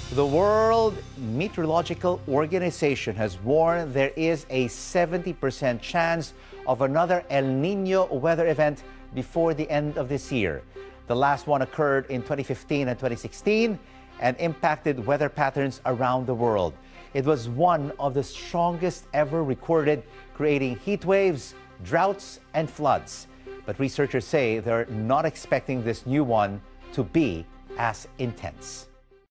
The World Meteorological Organization has warned there is a 70% chance of another El Nino weather event before the end of this year. The last one occurred in 2015 and 2016 and impacted weather patterns around the world. It was one of the strongest ever recorded, creating heat waves, droughts, and floods. But researchers say they're not expecting this new one to be as intense.